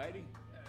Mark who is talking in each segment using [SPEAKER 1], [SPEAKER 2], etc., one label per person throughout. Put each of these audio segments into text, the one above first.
[SPEAKER 1] righty.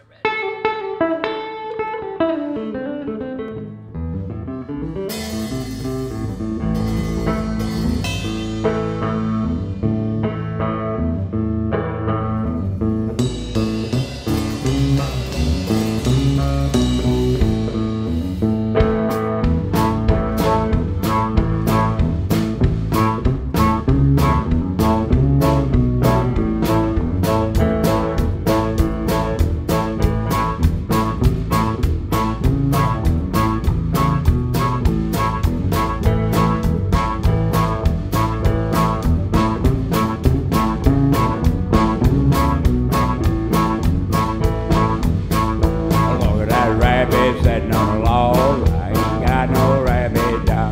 [SPEAKER 1] Sitting on a log, I ain't got no rabbit dog.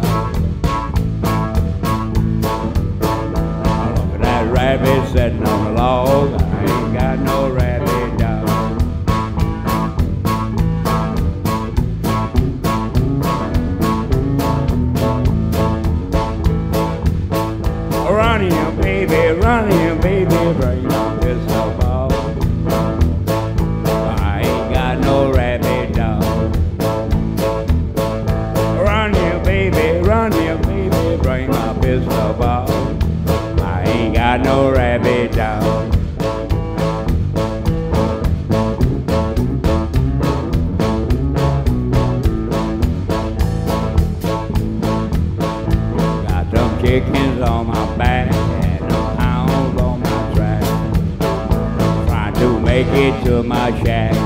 [SPEAKER 1] Look at that rabbit sitting on a log, I ain't got no rabbit dog. Run here, baby, bring your pistol ball. I ain't got no rabbit dog. Run here, baby, bring my pistol ball. I ain't got no rabbit dog. Got them chickens on my back and them hounds on my track, trying to make it to my shack.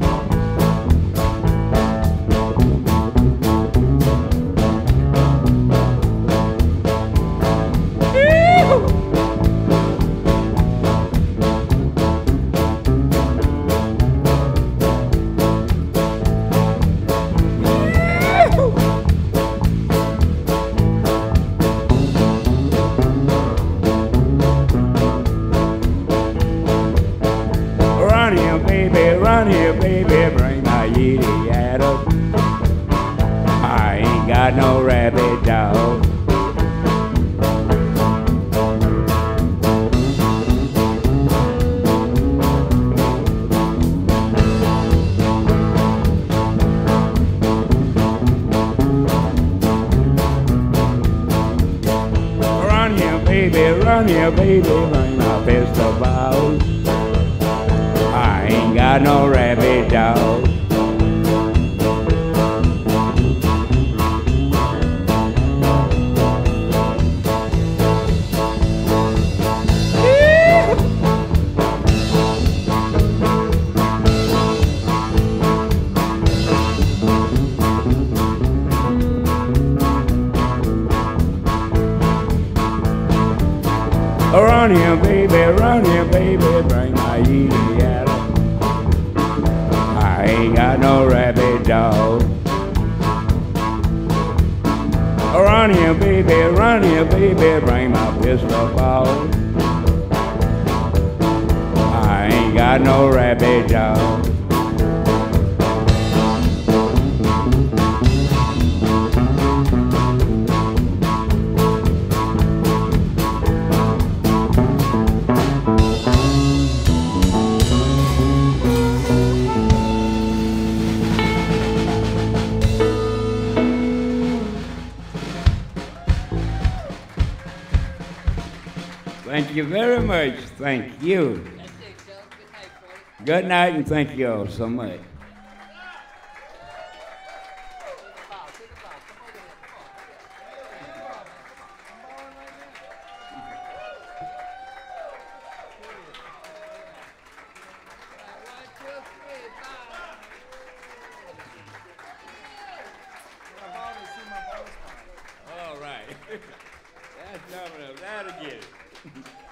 [SPEAKER 1] Run here, baby, bring my yiddy yaddle. I ain't got no rabbit dog. Run here, baby, bring my pistol ball. I ain't got no rabbit dog. Run here, baby, bring my yiddy yaddle. I ain't got no rabbit dog. Run here, baby, bring my pistol ball. I ain't got no rabbit dog. Thank you very much. Thank you.
[SPEAKER 2] That's it, Joe. Good night, Freddie.
[SPEAKER 1] Good night, and thank you all so much. All right. That's coming up. That'll get it.